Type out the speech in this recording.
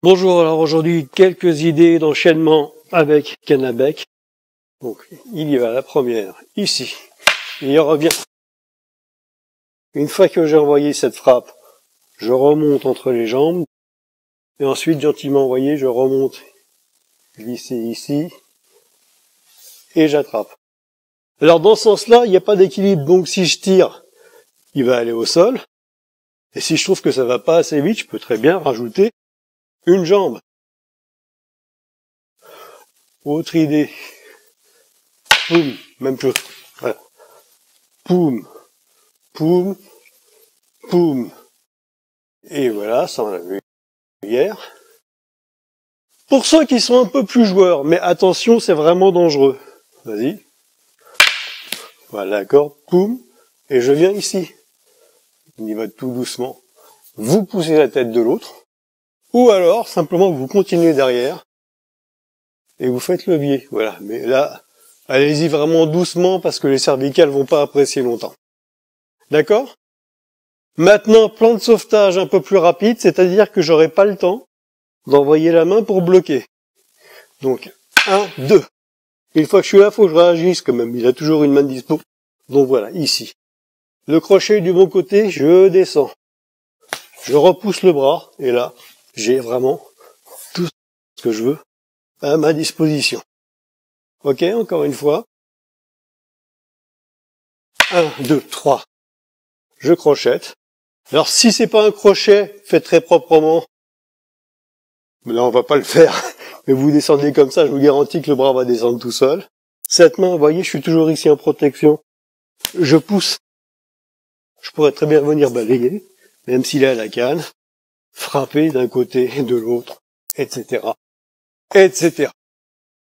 Bonjour, alors aujourd'hui, quelques idées d'enchaînement avec canne à bec. Donc, il y va la première, ici. Il revient. Une fois que j'ai envoyé cette frappe, je remonte entre les jambes. Et ensuite, gentiment envoyé, je remonte, glisser ici. Et j'attrape. Alors, dans ce sens-là, il n'y a pas d'équilibre. Donc, si je tire, il va aller au sol. Et si je trouve que ça va pas assez vite, je peux très bien rajouter une jambe. Autre idée. Poum, même chose. Voilà. Poum, poum, poum. Et voilà, ça on l'a vu hier. Pour ceux qui sont un peu plus joueurs, mais attention, c'est vraiment dangereux. Vas-y. Voilà, d'accord. Poum. Et je viens ici. On y va tout doucement. Vous poussez la tête de l'autre. Ou alors, simplement, vous continuez derrière. Et vous faites le biais. Voilà. Mais là, allez-y vraiment doucement parce que les cervicales vont pas apprécier longtemps. D'accord? Maintenant, plan de sauvetage un peu plus rapide, c'est-à-dire que j'aurai pas le temps d'envoyer la main pour bloquer. Donc, 1, 2. Une fois que je suis là, faut que je réagisse quand même. Il a toujours une main dispo. Donc voilà, ici. Le crochet du bon côté, je descends. Je repousse le bras, et là, j'ai vraiment tout ce que je veux à ma disposition. Ok, encore une fois. 1, 2, 3. Je crochette. Alors, si c'est pas un crochet fait très proprement, mais là, on va pas le faire. Mais vous descendez comme ça, je vous garantis que le bras va descendre tout seul. Cette main, vous voyez, je suis toujours ici en protection. Je pousse. Je pourrais très bien venir balayer, même s'il est à la canne, frapper d'un côté et de l'autre, etc., etc.